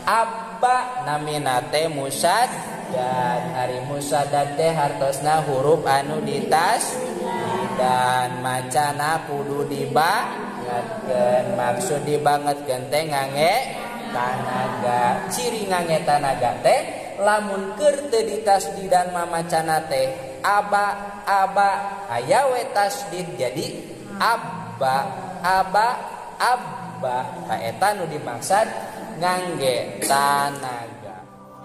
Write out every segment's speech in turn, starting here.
Abba namina teh musaddad. Ari musaddad teh hartosna huruf anu ditas dan macana kudu dibangetkeun. Maksud dibangetkeun teh ngangge tanaga. Ciri ngangge tanaga teh lamun keur teu ditasdidan mamacana teh aba aya we tasdid jadi abba ka eta nu dimaksud ngangge tanaga.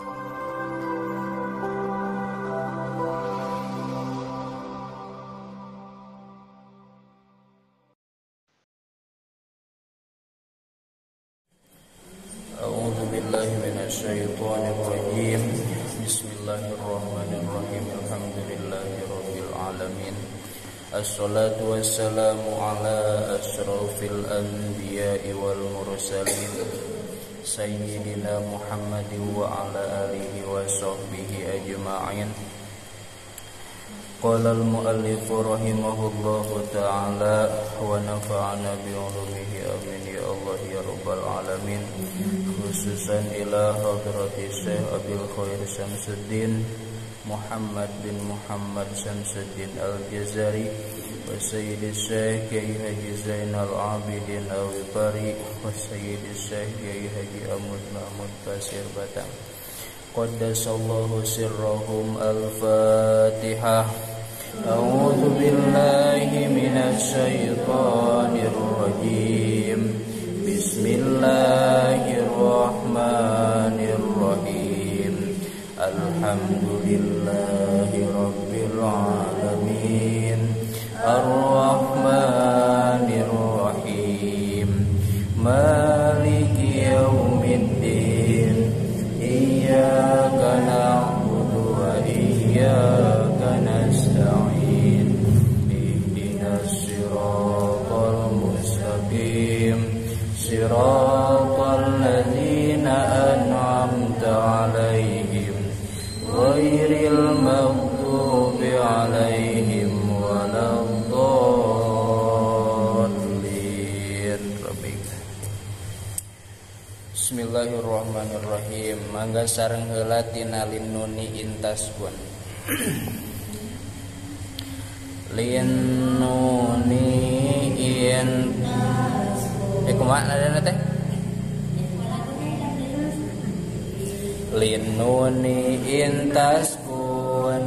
A'udzu billahi minasyaitonir rajim. Bismillahirrahmanirrahim. Alhamdulillahirabbil alamin. Assalatu wassalamu ala asyrafil anbiya'i wal mursalin sayyidina Muhammadin wa ala alihi wa sahbihi ajma'in. Qala al-muallif rahimahullahu ta'ala wa nafa'ana bi 'ulumihi amin ya Allah ya rabbal alamin. Khususan ila hadrati Syekh Abil Khair Syamsuddin Muhammad bin Muhammad Syamsuddin Al-Jazari wa Sayyidi Syekh Kiai Haji Zainal Abidin Al-Bari wa Sayyidi Syekh Kiai Haji Ahmad Mahmud Basir Batang. Qaddasallahu sirrahum. Al-Fatihah. A'udzu billahi minasy syaithanir rajim. Bismillahirrahmanirrahim. Alhamdulillahi rabbil alamin. Ar-Rahmanir Rahim. Maliki yaumiddin. Iyyaka na'budu wa iyyaka nasta'in. Ihdinas siratal mustaqim. Siratal ladzina an'amta 'alaihim ghairil maghdubi 'alaihim waladdallin. Bismillahirrahmanirrahim. Mangga sareng heula tina linnuni intaskun. Linnuni kumaha nadana teh? Linnuni intaskun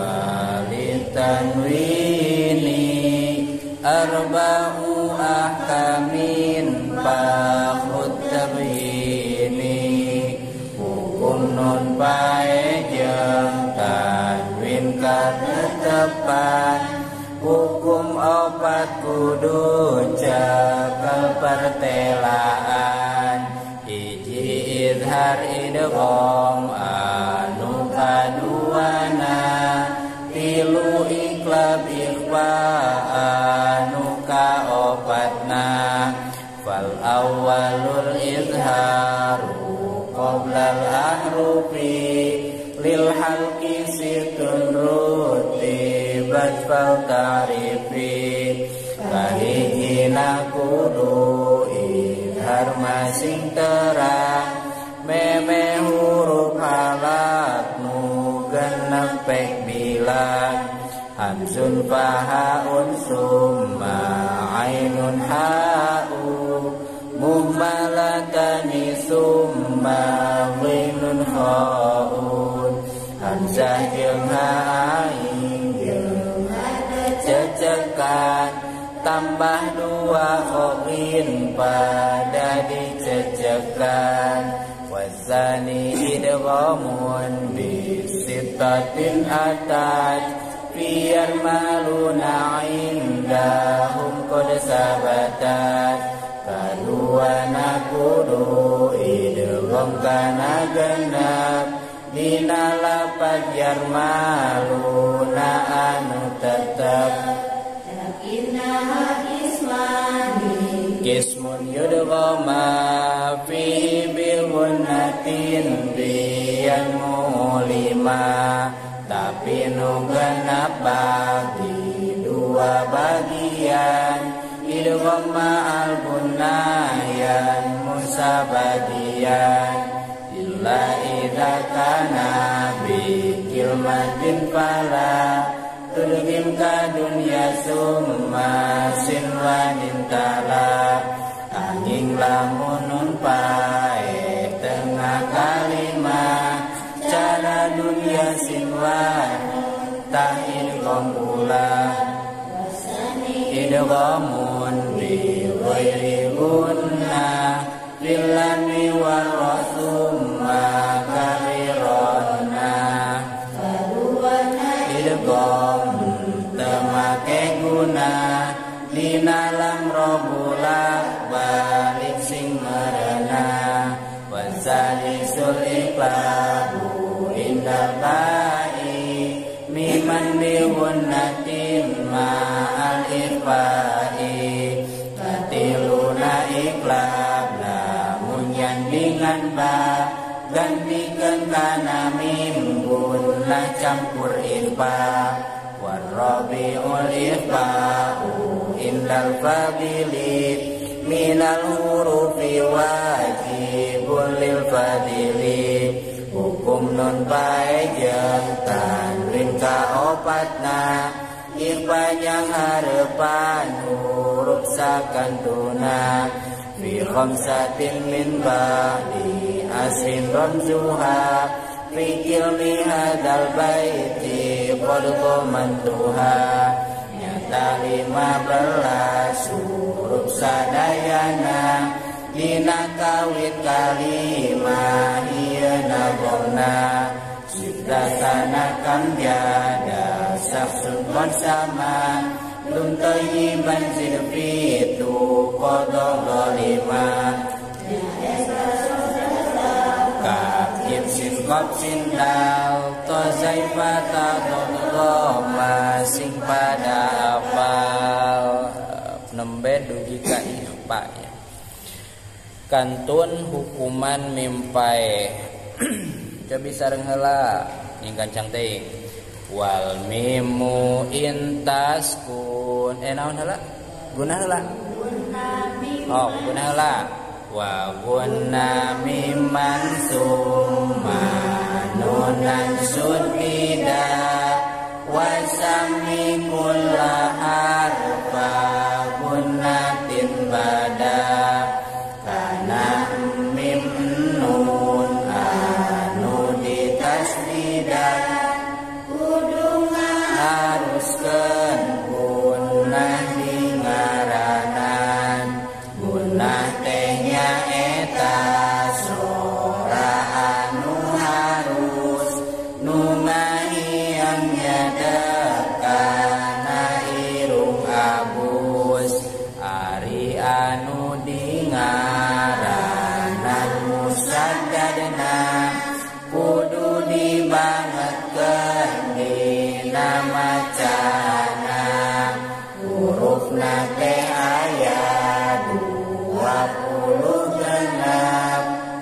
walitanwini arba'u ahkamin fakhud tabini. Hukum non bae jeung tanwin katetepan. Hukum opat kudu cakal pertelaan. Hiji idhar idgham anu kaduana. Tilu iklab ikhfa anu kaopatna. Fal awwalul idharu qoblal ahrufi. Lil halqi situn rutibat fal ta'rifi. Kahijina kudu idhar masing terang. Meme huruf halak nu genep pek bilang. Hamzun fahaun summa ainun ha'u. Muhmalatani summa ghinun kha'un. Hamzah jeung ain jeung cecekan. Tambah dua khokin pada dicecekan. Wasani idghamun bisitatin atat. Biar maluna indahum qad sabatat. Kadua nakudu idgham kana genep. Dina lapad yarmaluna anu tetep. Kismun yudghama fihi bilgunnatin biyan mulima. Tapi nu genep bagi dua bagian. Idgham ma'al gunayan musabadiyan. la idza kana bi kilmatin fala tudhim ka dunya summa sinwanin tala angin lamun nun pae tengah kalimah cara dunia sinwan tahil gomula idghamun bi ghairi gunna lillami warasumma karironna idgham temake guna dinalam robula balik sing merena wasalisul iqlabu indal ba'i miman biwunnatin ma'al ikhfa'i katiluna iqlab lamun yandingan ba gantikan kana mim gunnah campur ikhfa warrabi'ul ikhfa'u indal fadili minal hurufi wajibun lil fadili hukum nun bae jeung tanwin ka opatna ikhfanyang harepan huruf sakantuna fi khamsatin min ba'di asrin ramzuha fi ilmi hadal baiti qad qamantuha nyata 15 huruf sadayana dina kawit kalimah ieu nagongna sibdatana kang jada saksun sama lum thayyiban zidfitu qadha lima kafir sin qaf sin dal to zaifata doma sing pada apal nembe dugi ka ikhfa ya. Kantun hukuman mimpai cobi sareng heula ningkancang teuing wal mimu intaskun naon heula guna heula oh guna heula wa gunna mimman summa nunan sudida wa sami kullaharfa gunnatin bada kana mim nun anu ditasdidan kudu haruskeun gunnah dingaranan gunnah teh nyaeta sora anu harus nu ngahiang nyadakana irung abus ari anu ngaranan musaddadna kudu dibangetkeun dina macana hurufna teh aya 20 genep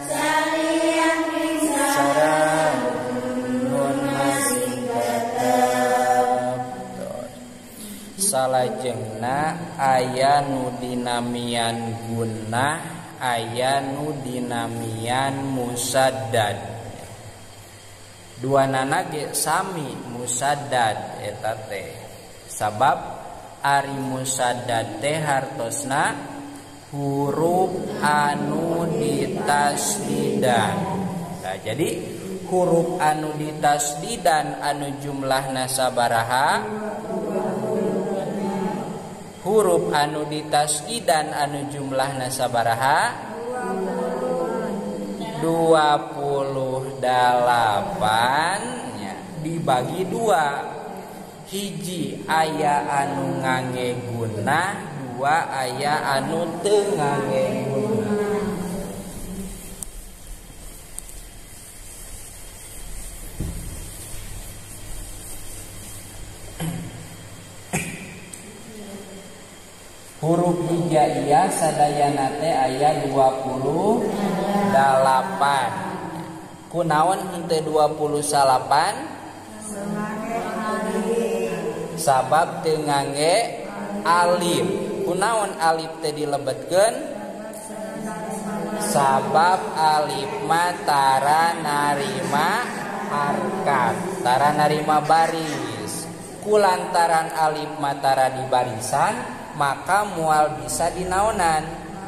sareng nun masih tetep salajengna aya nu dinamian gunnah aya nu dinamian musaddad duanana ge sami musaddad eta teh sabab ari musaddad teh hartosna huruf anu ditasdidan. Nah, jadi huruf anu ditasdidan anu jumlahna sabaraha huruf anu ditasdidan anu jumlahna sabaraha 28 nya dibagi 2 hiji aya anu ngangge gunnah 2 aya anu teu ngangge gunnah. Huruf hijaiyah sadayana teh aya 28. Kunaon henteu 28? Sabab teu ngangge alif. Kunaon alif teh dilebetkeun? sabab alif tara narima harkat, tara narima baris. Kulantaran alif tara di barisan, maka mual bisa dinaonan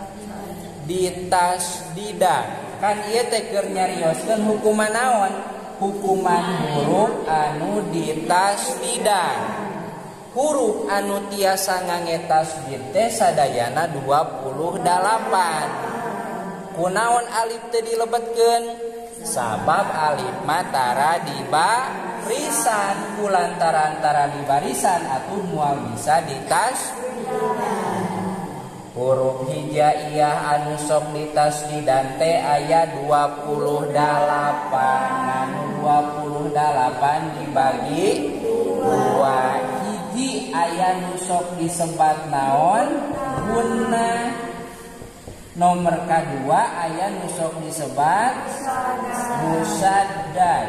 ditasdidan. Kan ieu teh keur nyarioskeun hukuman naon? Hukuman huruf anu ditasdidan. Huruf anu tiasa ngangge tasdid teh sadayana 28. Kunaon alif teh dilebetkeun? Sabab alif tara di barisan. Kulantaran tara di barisan atuh mual bisa huruf hijaiyah anu sok ditasdidan teh aya 28. Anu 28 dibagi 2. Hiji aya nu sok disebat naon? Gunnah. Nomor kedua aya nu sok disebat musaddad.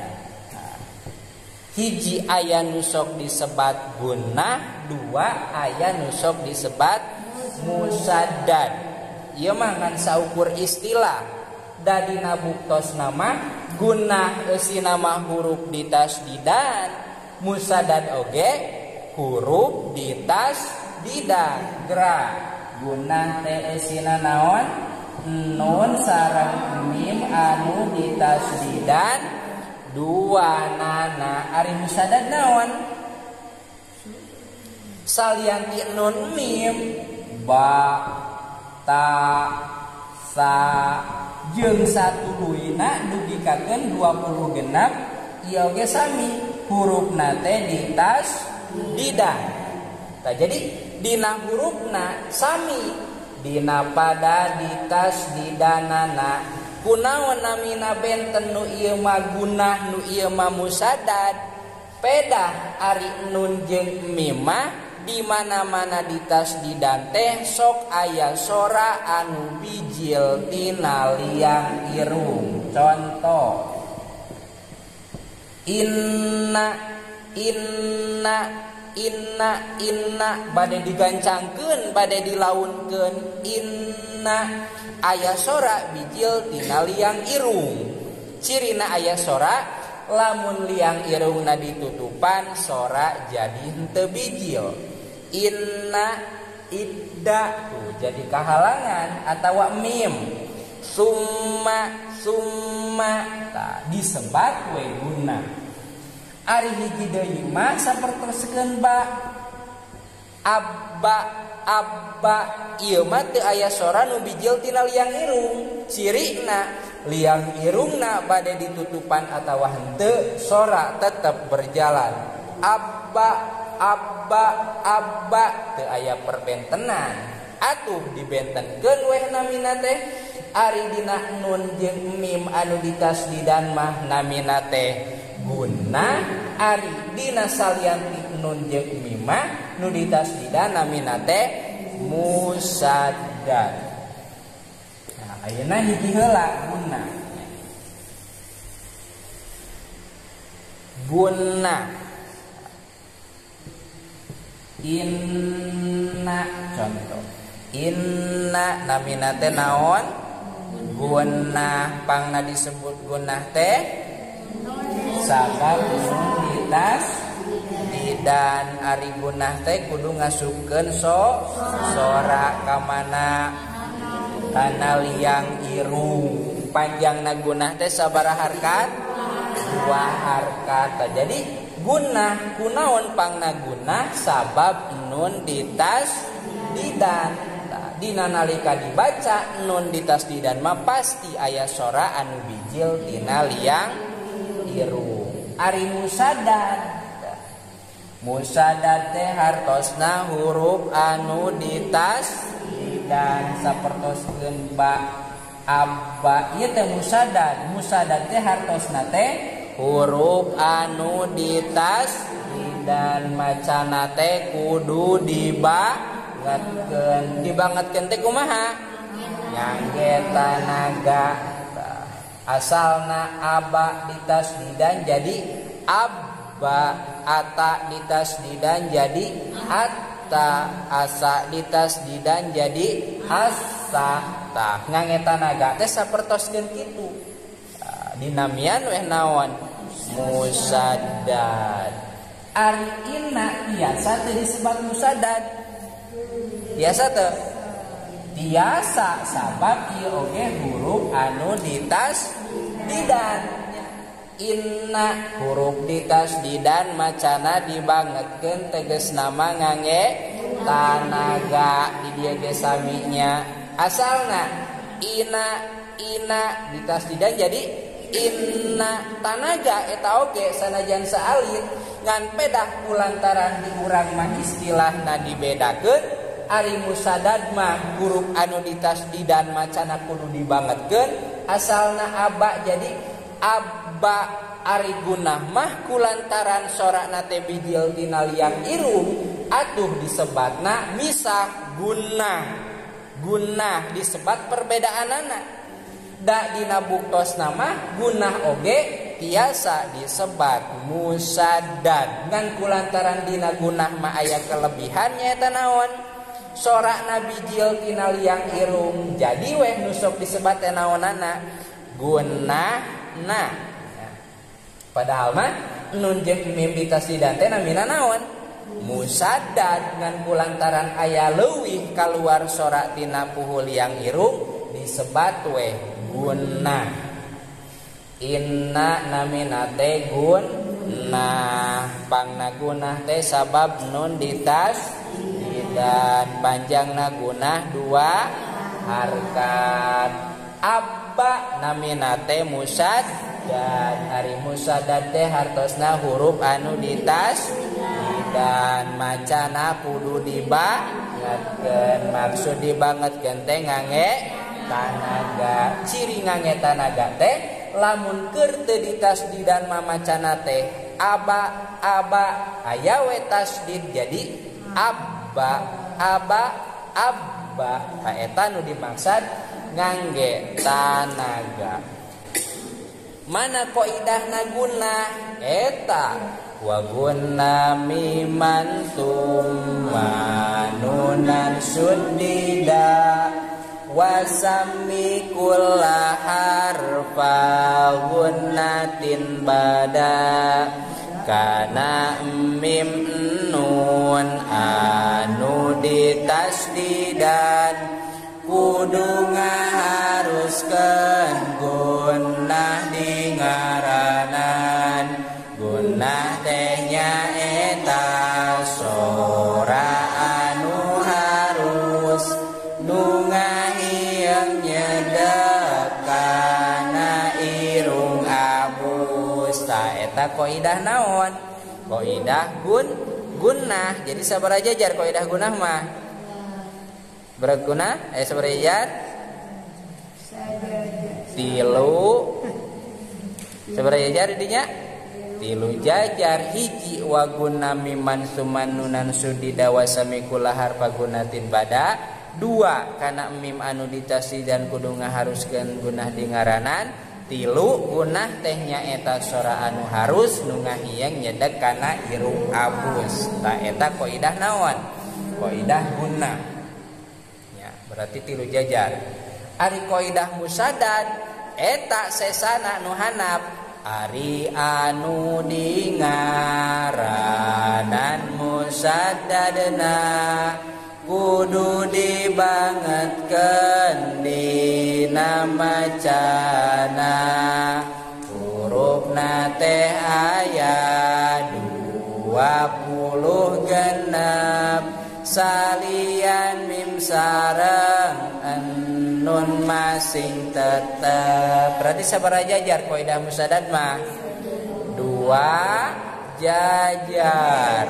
Hiji aya nu sok disebat gunnah, 2 aya nu sok disebat musaddad. Ieu mah ngan saukur istilah. Dadina buktos nama gunnah eusina mah huruf ditasdidan, musaddad oge huruf ditasdidan. Gerak gunnah teh eusina naon? Nun sareng mim anu ditasdidan duanana. Ari musaddad naon? Salianti nun mim ba ta sa jeung satu luina dugikakeun 20 genap ieu ge sami hurufna teh ditasdidan. Tah jadi dina hurufna sami dina pada ditasdidanana. Kunaon namina benten nu ieu mah gunnah nu ieu mah musaddad? Pedah ari nun jeung mim mah di mana-mana ditasdidan teh sok aya sora anu bijil tina liang irung. Contoh inna bade digancangkeun, bade dilaunkeun. Inna aya sora bijil tina liang irung. Cirina aya sora lamun liang irungna ditutupan sora jadi henteu bijil. Inna idda tuh jadi kahalangan atawa mim. Summa tah disebat we gunnah. Ari hiji deui mah sapertoskeun ba. Abba ieu mah teu aya sora nu bijil tina liang irung. Cirina liang irungna bade ditutupan atawa henteu sora tetep berjalan. Abba teu aya perbentenan. Atuh dibentenkeun we namina teh ari dina nun jeung mim anu ditasdidan mah namina teh gunnah. Ari dina salianti nun jeung mim mah nu ditasdidan namina teh musaddad. Nah ayeuna hiji heula gunnah. Inna contoh inna namina teh naon? Gunnah. Pangna disebut gunnah teh sabab nun ditasdidan. Ari gunnah teh kudu ngasupkeun sora ka mana? Kana liang irung. Panjangna gunnah teh sabaraha harkat? 2 harkat. Jadi gunnah kunaon pangna gunnah? Sabab nun ditasdidan. Dina nalika dibaca nun ditasdidan mah pasti aya sora anu bijil tina liang irung. Ari musaddad teh hartosna huruf anu ditasdidan sapertoskeun ba abba. Ieu teh musaddad teh hartosna teh huruf anu ditasdidan. Macana teh kudu dibangetkeun teh kumaha? Nyangge tanaga. Asalna aba ditasdidan jadi abba, ata ditasdidan jadi asa ditasdidan jadi asata ngangeta naga teh sapertoskeun kitu. Dinamian weh naon musaddad. Ari inna biasa teu disebut musaddad. Biasa teu tiasa sabab ieu oge huruf anu ditasdidan. Inna huruf ditasdidan macana dibangetkeun teges nama ngangge tanaga di dieu ge saminya. Asalna ina ditasdidan jadi inna tanaga eta oge sanajan saalin ngan pedah kulantaran di urang mah istilahna dibedakeun. Ari musaddad mah huruf anu ditasdidan macana kudu dibangetkeun. Asalna aba jadi abba. Ari gunah mah kulantaran sorakna teh bijil dina liang irung atuh disebatna misah gunah disebat perbedaanana. Da dina buktosna mah gunah oge tiasa disebat musaddad ngan kulantaran dina gunah mah aya kelebihannya eta naon sorakna bijil tina liang irung jadi weh nusok disebat teh naonana gunahna. Padahal mah nun jeung mim ditasdidan teh namina naon musaddad ngan kulantaran aya leuwih kaluar sorak tina puhul liang irung disebat weh gunah. Inna namina teh gunah pangna gunah teh sabab nun ditasdidan panjangna gunah 2 harkat. Abba namina teh musaddad. Ari musaddad teh hartosna huruf anu ditasdidan macana kudu dibangetkeun. Maksud dibangetkeun teh ngangge tanaga. Ciri ngangge tanaga teh lamun keur teu ditasdidan mah macana teh aba aya we tasdid jadi abba. Ka eta nu dimaksud ngangge tanaga. Mana qaidahna gunah eta wa gunna miman tummanunan suddida wasammi kulla harfa gunnatin bada kana mim nun anu ditasdidan kudu ngaharuskeun gunah di ngaranan. Gunah teh nyaeta sora anu harus nu ngahieung nyedek kana irung abus. Ta eta qaidah naon? Qaidah gunah. Jadi sabaraha jajar qaidah gunah mah? Berguna sabaraha jajar? 3. Sabaraha jajar dinya? 3 jajar. Hiji wa gunna miman sumanunan sudida wasami kula harfa gunatin bada. 2 kana mim anu ditasdidan kudu ngaharuskeun gunah di ngaranan. 3 gunah teh nyaeta sora anu harus nu ngahieung nyedek kana irung abus. Ta eta qaidah naon? Qaidah gunah. Ya, berarti 3 jajar. Ari qaidah musaddad eta sesana nu hanap ari anu di ngaranan musaddadna kudu dibangetkeun dina macana. Hurufna teh aya 20 genep salian mim sareng nun masing tetep. Berarti sabaraha jajar qaidah musaddad mah? 2 jajar.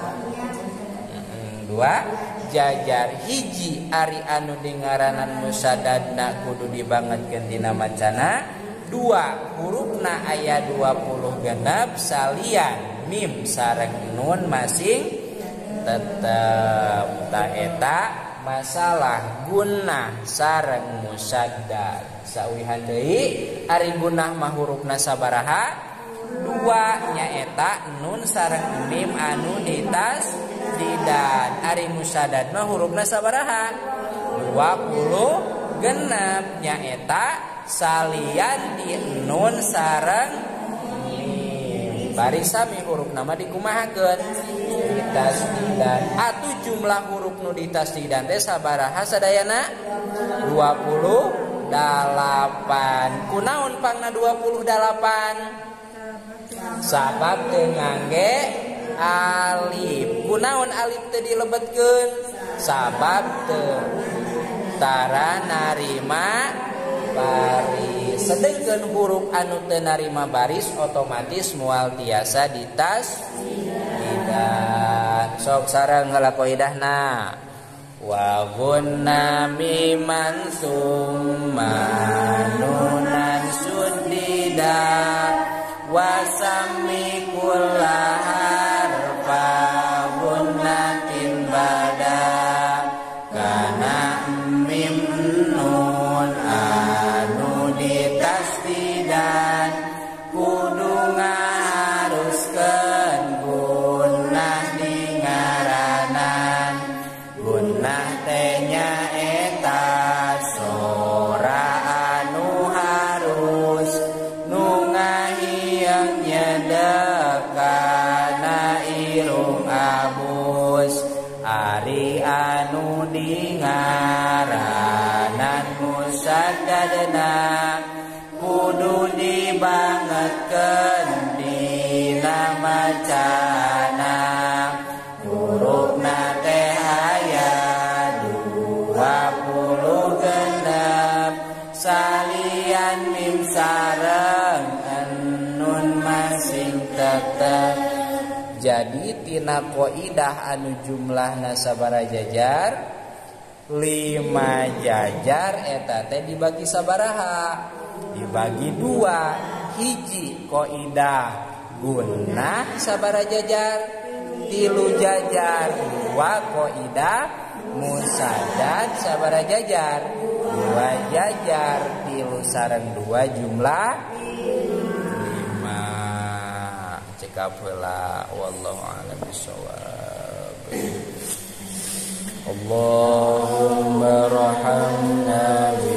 2 jajar. Hiji ari anu di ngaranan musaddadna kudu dibangetkeun dina macana. 2 hurufna aya 20 genep salian mim sareng nun masing tetep. Ta eta masalah gunah sareng musaddad. Sawihan deui ari gunah mah hurufna sabaraha? 2 nyaeta nun sareng mim anu ditasdidan. tasdidan ari musadad mah hurufna sabaraha 20 genep nyaeta salian di nun sareng mim bari sami huruf nama dikumahakeun tasdidan atuh jumlah huruf nu ditasdidan teh sabaraha sadayana 28 kunaon pangna 28 sabab teu ngangge alif kunaon alif teu dilebetkeun sabab teu tara narima baris sedengkeun huruf anu teu narima baris otomatis moal tiasa ditasdidan sok sareng heula qaidahna wa gunna miman summa nunan suddida wa sammi kullaharfa gunnatin bada kana mim nun anu ditasdidan kudu ngaharuskeun gunnah di ngaranan gunnah teh nyaeta sora anu harus nu ngahiyang nyedekana irung abus ari anu di ngaranan musaddadna kudu dibangetkeun dina macana hurufna teh aya 20 genep salian mim sareng nun masing tetep jadi tina qaidah anu jumlahna sabaraha jajar 5 jajar eta teh dibagi sabaraha dibagi 2 hiji qaidah gunnah sabaraha jajar 3 jajar 2 qaidah musaddad sabaraha jajar 2 jajar 3 sareng 2 jumlah 5 cekap heula wallahu a'lam bishawab Allahumma rahamna